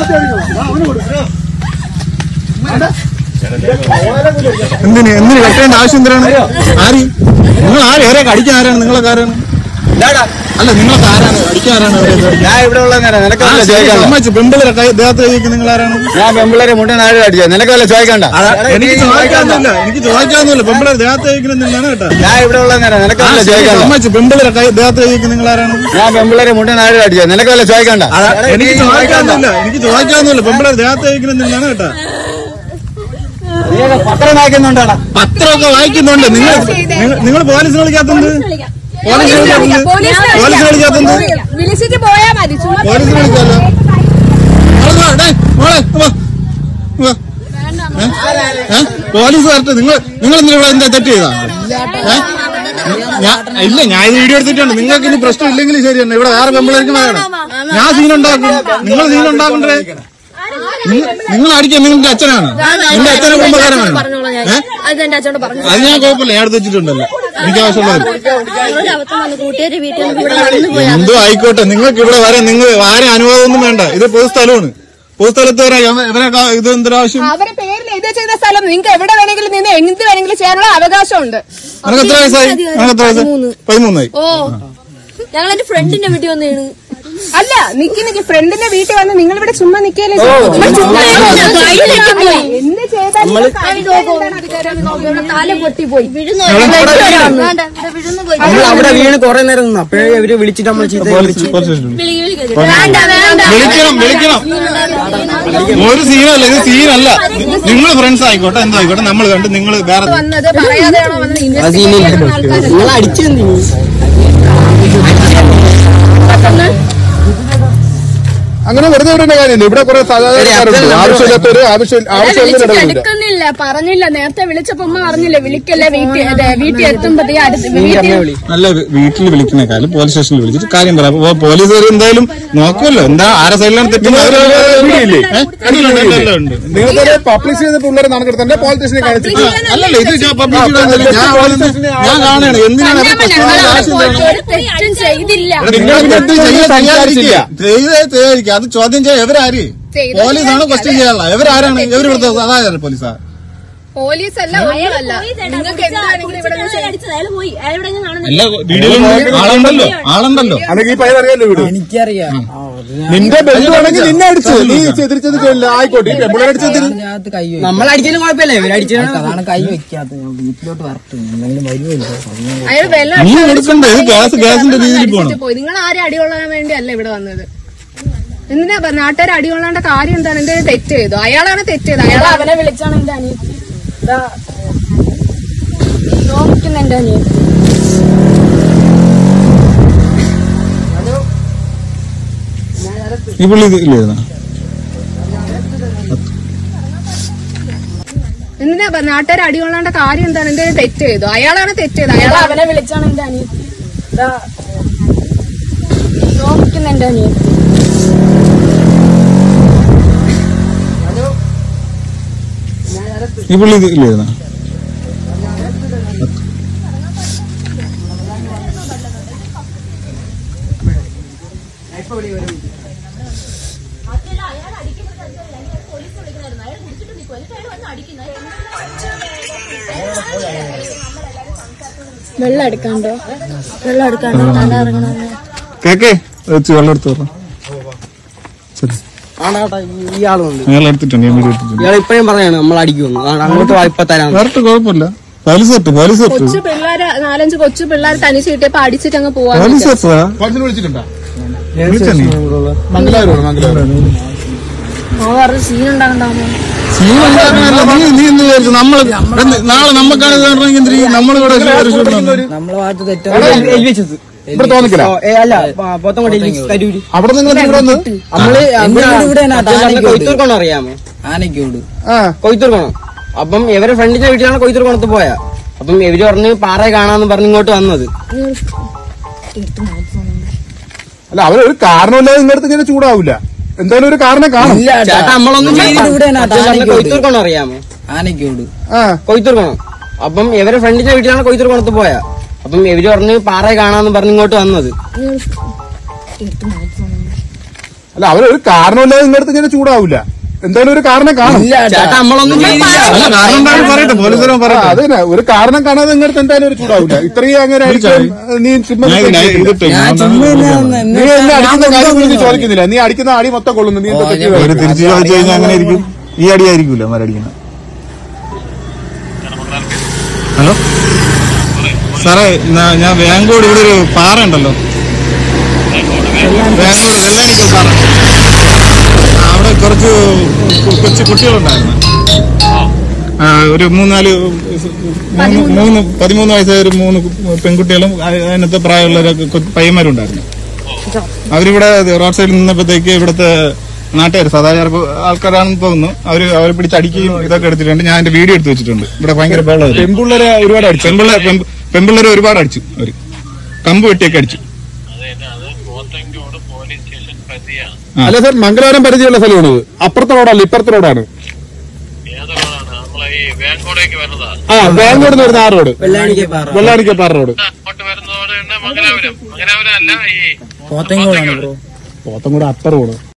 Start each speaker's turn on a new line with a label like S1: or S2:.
S1: എന്തിന് കെട്ടേണ്ട ആവശ്യം എന്തിനാണ്? ആര് നിങ്ങൾ ആരെയൊക്കെ അടിക്കാൻ ആരാണ്? നിങ്ങളൊക്കെ ആരാണ്? അല്ല നിങ്ങളൊക്കെ ആരാണ്? അടിക്കാൻ ആരാണ്?
S2: ഞാൻ ഇവിടെ ഉള്ള
S1: പെമ്പിളരൊക്കെ ദേഹത്ത് കഴിക്കും. നിങ്ങൾ ആരാണ്?
S2: ഞാൻ പെമ്പിളരെ മുട്ടൻ ആരും അടിച്ചത് നിനക്ക് വല്ല ചോദിക്കണ്ട.
S1: എനിക്ക് ചോദിക്കാന്നില്ല. പെമ്പിളർ ദേഹത്ത് കഴിക്കുന്നതാണ് കേട്ടോ.
S2: ഞാൻ ഇവിടെ ഉള്ള നിനക്ക് വല്ല ചോദിക്കണ്ട.
S1: പെമ്പിളരൊക്കെ ദേഹത്ത് കഴിക്കും. നിങ്ങൾ ആരാണ്?
S2: ഞാൻ പെമ്പിളരെ മുട്ടൻ ആരും അടിച്ചത് നിനക്ക് വല്ല ചോദിക്കണ്ട.
S1: എനിക്ക് ചോദിക്കാന്നില്ല. പെമ്പിളർ ദേഹത്ത് കഴിക്കുന്നതാണ് കേട്ടോ.
S2: പത്രം വായിക്കുന്നുണ്ടാണ്.
S1: പത്രമൊക്കെ വായിക്കുന്നുണ്ട്. നിങ്ങൾ പോലീസിനെ വിളിക്കാത്തത്?
S3: വിളിച്ചിട്ട് പോയാ മതി.
S1: പോലീസിനെ വിളിക്കാലോ. പോലീസ് വരട്ടെ. നിങ്ങൾ എന്തിനാ എന്താ തെറ്റ് ചെയ്താ? ഇല്ല, ഞാൻ ഇത് വീഡിയോ എടുത്തിട്ടുണ്ട്. നിങ്ങൾക്ക് ഇനി പ്രശ്നം ഇല്ലെങ്കിൽ ശരിയാണ്. ഇവിടെ വേറെ പെമ്പിളേർക്ക് വേണം. ഞാൻ സീനുണ്ടാക്കും. നിങ്ങൾ സീനുണ്ടാക്കണ്ടേ? നിങ്ങൾ അടിക്കാൻ നിങ്ങളുടെ അച്ഛനാണ്. നിന്റെ അച്ഛനെ കുമ്പകാരനാണ്. അത് ഞാൻ കുഴപ്പമില്ല. ഞാൻ എടുത്ത് വെച്ചിട്ടുണ്ടല്ലോ. എനിക്ക് ആവശ്യമുള്ളത് എന്തോ ആയിക്കോട്ടെ. നിങ്ങൾക്ക് ഇവിടെ വരാൻ നിങ്ങൾ ആരും അനുവാദമൊന്നും വേണ്ട. ഇത് പൊതുസ്ഥലമാണ്. പൊതുസ്ഥലത്ത് വരാൻ ഇവരൊക്കെ ഇത് എന്തൊരാവശ്യം?
S3: അവരുടെ പേരിൽ എഴുതി ചെയ്ത സ്ഥലം നിങ്ങൾക്ക് എവിടെ വേണമെങ്കിലും നിന്ന് എന്ത് വേണമെങ്കിലും ചെയ്യാനുള്ള അവകാശമുണ്ട്.
S1: നിനക്ക് എത്ര വയസ്സായി? 13
S3: ഓ, ഞങ്ങൾ എന്റെ ഫ്രണ്ടിന്റെ വീട്ടിൽ വന്നേണ്. അല്ല, നിക്ക് ഫ്രണ്ടിന്റെ വീട്ടിൽ വന്ന് നിങ്ങൾ ഇവിടെ ചുമ്മാ നിക്കല്ലേ? എന്ത് ചെയ്താലും തല പൊട്ടിപ്പോയി.
S2: അവിടെ വീണ് കുറെ നേരം നിന്നു. അപ്പോഴേ ഇവര് വിളിച്ചിട്ട് നമ്മൾ
S1: വിളിക്കണം. ഒരു സീനല്ല, ഇത് സീനല്ല. നിങ്ങൾ ഫ്രണ്ട്സ് ആയിക്കോട്ടെ, എന്തോ ആയിക്കോട്ടെ. നമ്മൾ കണ്ട് നിങ്ങൾ വേറെ
S3: വന്നത് പറയാതെയാണോ വന്നത്?
S2: നിങ്ങൾ അടിച്ചു
S1: അങ്ങനെ വെറുതെ വിടേണ്ട കാര്യമില്ല. ഇവിടെ കുറെ
S3: എടുക്കുന്നില്ല, പറഞ്ഞില്ല. നേരത്തെ വിളിച്ചപ്പോ ഉമ്മ പറഞ്ഞില്ലേ വിളിക്കല്ലേ, വീട്ടിൽ എത്തുമ്പോഴത്തേ
S1: നല്ല വീട്ടിൽ വിളിക്കുന്നേക്കാളും പോലീസ് സ്റ്റേഷനിൽ വിളിച്ചിട്ട് കാര്യം പറയാം. പോലീസുകാർ എന്തായാലും നോക്കുമല്ലോ. എന്താ ആരെ സൈഡിലാണ് തെറ്റുന്നത്?
S2: പബ്ലിഷ് ചെയ്ത പിള്ളേരെ നടക്കട്ടെ. പോലീസ് സ്റ്റേഷനിൽ കാണിച്ചിട്ട്
S1: അല്ലല്ലോ ഇത് പബ്ലിക് ഞാൻ കാണുകയാണ്. എന്തിനാണ് അത് ചോദ്യം ചെയ്യാൻ എവരാര്? പോലീസാണ് ക്വസ്റ്റ്യൻ ചെയ്യാനുള്ള. എവരാരാണ്? എവരിവിടുത്തെ അതായത് പോലീസാ?
S3: പോലീസല്ല, ഒന്നുമല്ല. നിങ്ങൾക്ക് എന്താണെങ്കിലും ഇവിടെ
S1: ആളുണ്ടല്ലോ.
S2: എനിക്കറിയാം.
S1: നിന്റെ ബന്ധുവാണെങ്കിൽ നിന്നെ അടിച്ചു. നീ എതിർച്ചത് ആയിക്കോട്ടെ.
S2: നമ്മളടിച്ചാലും കുഴപ്പമില്ല. ഇവരടിച്ചാണ്
S4: കൈ വെക്കാത്ത. ഞാൻ വീട്ടിലോട്ട് വരട്ടെ. എന്തെങ്കിലും വരുമല്ലോ.
S1: നീ എടുക്കണ്ടേ? ഗ്യാസിന്റെ രീതിയിൽ പോകണം.
S3: നിങ്ങൾ ആരും അടികൊള്ളാൻ വേണ്ടിയല്ല ഇവിടെ വന്നത്. എന്തിനാ നാട്ടുകാർ അടികൊള്ളേണ്ട കാര്യം എന്താണ്? എന്തെങ്കിലും തെറ്റ് ചെയ്തു? അയാളാണ് തെറ്റ് ചെയ്തത്. അയാൾ അവനെ വിളിച്ചാണ് എന്റെ അനിയത്തി നോക്കുന്ന എന്റെ അനിയത്തി.
S1: ഈ പുള്ളി ഇല്ലായിരുന്ന
S3: എന്തിനാ നാട്ടുകാർ അടികൊള്ളേണ്ട കാര്യം എന്താണ്? എന്തെങ്കിലും തെറ്റ് ചെയ്തു? അയാളാണ് തെറ്റ് ചെയ്തത്. അയാൾ അവനെ വിളിച്ചാണ് എന്റെ അനിയത്തി നോക്കുന്ന എന്റെ അനിയത്തി.
S1: ഈ പുള്ളി ഇല്ലായിരുന്ന
S3: വെള്ളം എടുക്കാണ്ടോ? തല ഇറങ്ങണോ?
S1: കേക്കേ വെള്ളം എടുത്തു
S2: ഇപ്പഴും പറയാണ് നമ്മൾ അടിക്കുന്നു. അങ്ങോട്ട് വായ്പ തരാം.
S1: വേറെ കുഴപ്പമില്ല.
S3: കൊച്ചു പിള്ളേര് 4-5 കൊച്ചു പിള്ളേർ തനിച്ച് കിട്ടിയപ്പോ അടിച്ചിട്ട് അങ്ങ് പോവാ. സീൻ ഉണ്ടാകണ്ടാമോ?
S1: നീ എന്ത് വിചാരിച്ചു? നാളെ നമുക്കാണ് നമ്മളിവിടെ
S4: നമ്മളെ ഭാഗത്ത് തെറ്റാ.
S1: ഇവിടെ തോന്നിക്കില്ല. അവിടെ നിങ്ങൾ
S2: കൊയ്ത്തൂർക്കോണം അറിയാമോ?
S4: ആനക്കോട്
S2: കൊയ്ത്തൂർക്കോണം. അപ്പം ഇവരെ ഫ്രണ്ടിന്റെ വീട്ടിലാണ് കൊയ്ത്തൂർക്കോണത്ത് പോയാ. അപ്പം ഇവര് പറഞ്ഞ് പാറ കാണാന്ന് പറഞ്ഞ് ഇങ്ങോട്ട് വന്നത്.
S1: അല്ല, അവരൊരു കാരണമില്ലാതെ നിങ്ങളുടെ ഇങ്ങനെ ചൂടാവില്ല. എന്തായാലും ഒരു കാരണം കാണും.
S2: നമ്മളൊന്നും കൊയ്ത്തൂർക്കോണം അറിയാമോ?
S4: ആനക്കോട്
S2: കൊയ്ത്തൂർക്കോണം. അപ്പം ഇവരെ ഫ്രണ്ടിന്റെ വീട്ടിലാണ് കൊയ്ത്തൂർക്കോണത്ത് പോയാ. അപ്പം ഇവര് പറഞ്ഞ് പാറ കാണാന്ന് പറഞ്ഞ് ഇങ്ങോട്ട് വന്നത്.
S1: അല്ല അവരൊരു കാരണമില്ലാതെ നിങ്ങളുടെ അടുത്ത് ഇങ്ങനെ ചൂടാവില്ല. എന്തായാലും ഒരു കാരണം കാണും.
S2: ചേട്ടാ നമ്മളൊന്നും ചെയ്തില്ല.
S1: അല്ല കാരണം എന്തായാലും പറയട്ടെ, പോലീസുകാരൻ പറയട്ടെ. അത് തന്നെ ഒരു കാരണം കാണാതെ നിങ്ങളുടെ എന്തായാലും ഒരു ചൂടാവില്ല. ഇത്രയും അങ്ങനെ നീ എന്നെ അടിക്കുന്ന കാര്യം നീ ചോദിക്കുന്നില്ല. നീ അടിക്കുന്ന അടി മൊത്തം കൊള്ളുന്നു. നീ എന്താ തിരിച്ചു ചോദിച്ചു കഴിഞ്ഞാൽ അങ്ങനെ ഇരിക്കും. ഈ അടി ആയിരിക്കൂല മരടിക്കുന്ന. ഹലോ സാറേ, ഞാൻ വേങ്കോട് ഇവിടെ ഒരു പാറ ഉണ്ടല്ലോ, വേങ്കോട് വെള്ളാനിക്കൽ പാറ. അവിടെ കുറച്ച് കൊച്ചു കുട്ടികളുണ്ടായിരുന്നു. ഒരു 13 വയസ്സായ ഒരു 3 പെൺകുട്ടികളും അതിനകത്ത് പ്രായമുള്ള പയ്യന്മാരുണ്ടായിരുന്നു. അവരിവിടെ റോഡ് സൈഡിൽ നിന്നപ്പോഴത്തേക്ക് ഇവിടുത്തെ നാട്ടുകാർ സാധാരണ ആൾക്കാരാണെന്ന് തോന്നുന്നു. അവരെ പിടിച്ചടിക്കുകയും ഇതൊക്കെ എടുത്തിട്ടുണ്ട്. ഞാൻ എന്റെ വീഡിയോ എടുത്ത് വെച്ചിട്ടുണ്ട്. ഇവിടെ ഭയങ്കര വെള്ളം. പെൺപിള്ളേരെ ഒരുപാട് അടിച്ചു. പെൺപിള്ളേരെ ഒരുപാട് അടിച്ചു. അവര് കമ്പ് വെട്ടിയൊക്കെ അടിച്ചു. അല്ല സാർ, മംഗലാപുരം പരിധിയുള്ള സ്ഥലമാണത്. അപ്പുറത്തെ റോഡല്ല, ഇപ്പുറത്തെ റോഡാണ്. ബാങ്കോട് വരുന്ന ആ റോഡ്, വെള്ളാനിക്കപ്പാറ റോഡ്.
S4: പോത്തങ്കോടാണ് ബ്രോ.
S1: Pothencode upper road.